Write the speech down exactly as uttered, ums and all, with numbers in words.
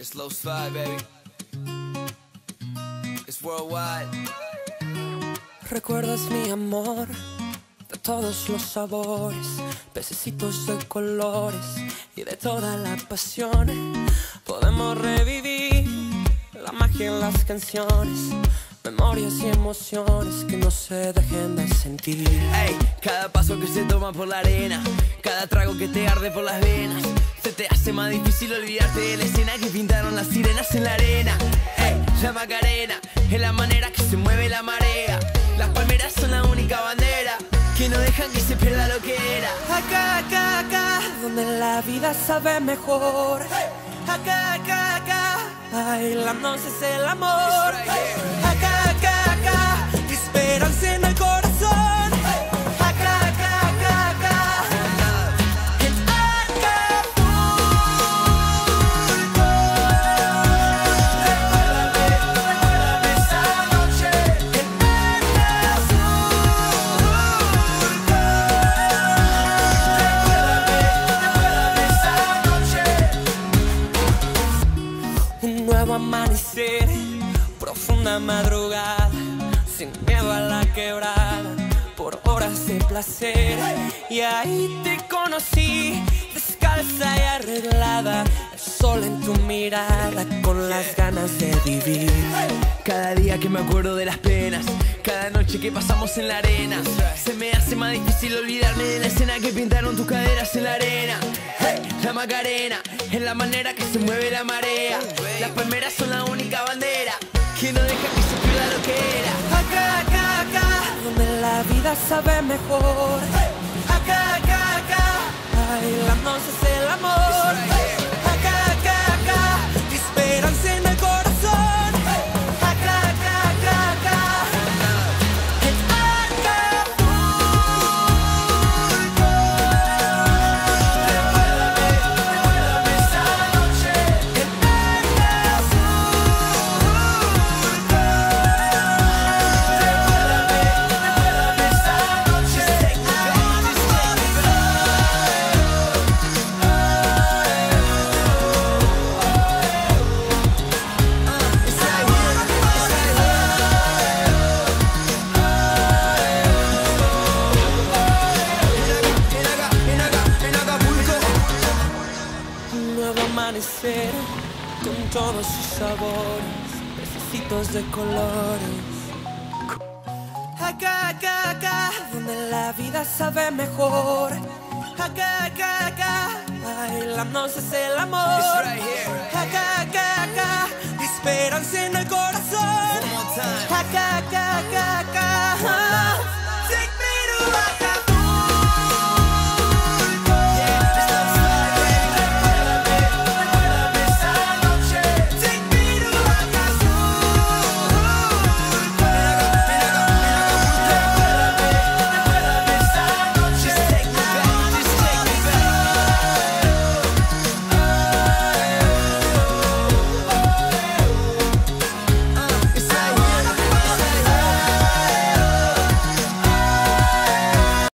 Slow slide, baby. It's worldwide. Recuerdas mi amor de todos los sabores, pececitos de colores y de toda la pasión. Podemos revivir la magia en las canciones, memorias y emociones que no se dejen de sentir. Ey, cada paso que se toma por la arena, cada trago que te arde por las venas, se te hace más difícil olvidarte de la escena que pintaron las sirenas en la arena. Ey, la Macarena es la manera que se mueve la marea. Las palmeras son la única bandera que no dejan que se pierda lo que era. Acá, acá, acá, donde la vida sabe mejor. Acá, acá, acá, bailándonos es el amor. Acá, acá, acá, esperanza en el corazón. Acá, acá, acá, acá, en Acapulco. Recuérdame, recuérdame esa noche en Acapulco. Recuérdame, recuérdame esa noche. Un nuevo amanecer, profunda madrugada, sin miedo a la quebrada, por horas de placer. Y ahí te conocí, descalza y arreglada, el sol en tu mirada, con las ganas de vivir. Cada día que me acuerdo de las penas, cada noche que pasamos en la arena, se me hace más difícil olvidarme de la escena que pintaron tus caderas en la arena. Hey, la Macarena es la manera que se mueve la marea. Las palmeras son la única bandera que no deja que se pierda lo que era. Acá, acá, acá, donde la vida sabe mejor. Acá, acá, acá, bailándonos es el amor. Acá, acá, acá, esperanza en el corazón. Acá, acá, acá, acá, en Acapulco. Recuérdame, recuérdame esa noche en Acapulco. Recuérdame, recuérdame esa noche en un nuevo amanecer con todos sus sabores, pececitos de colores. Acá, acá, acá, donde la vida sabe mejor. Acá, acá, acá, bailándonos es el amor. Acá, acá, acá, esperanza en el corazón. Acá, acá, acá, acá.